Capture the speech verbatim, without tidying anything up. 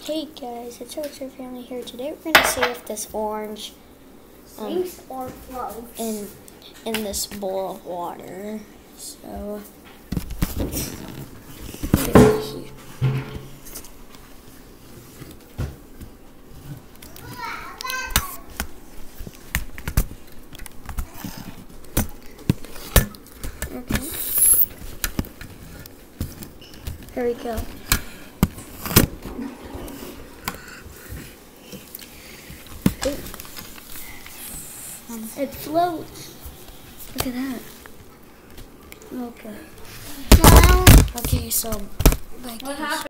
Hey guys, it's Ocho Family here. Today we're going to see if this orange um, sinks or floats in in this bowl of water. So okay. Here we go. It floats. Look at that. Okay. Okay, so like What happened?